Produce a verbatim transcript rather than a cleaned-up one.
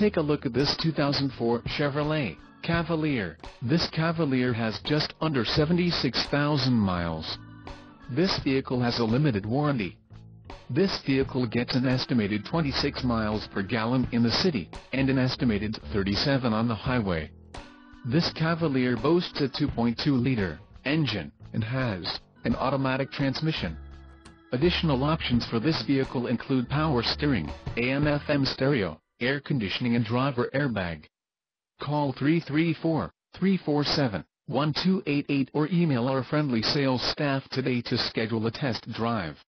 take a look at this two thousand four Chevrolet Cavalier. This Cavalier has just under seventy-six thousand miles. This vehicle has a limited warranty. This vehicle gets an estimated twenty-six miles per gallon in the city, and an estimated thirty-seven on the highway. This Cavalier boasts a two point two liter engine, and has an automatic transmission. Additional options for this vehicle include power steering, A M F M stereo, air conditioning and driver airbag. Call three three four, three four seven, one two eight eight or email our friendly sales staff today to schedule a test drive.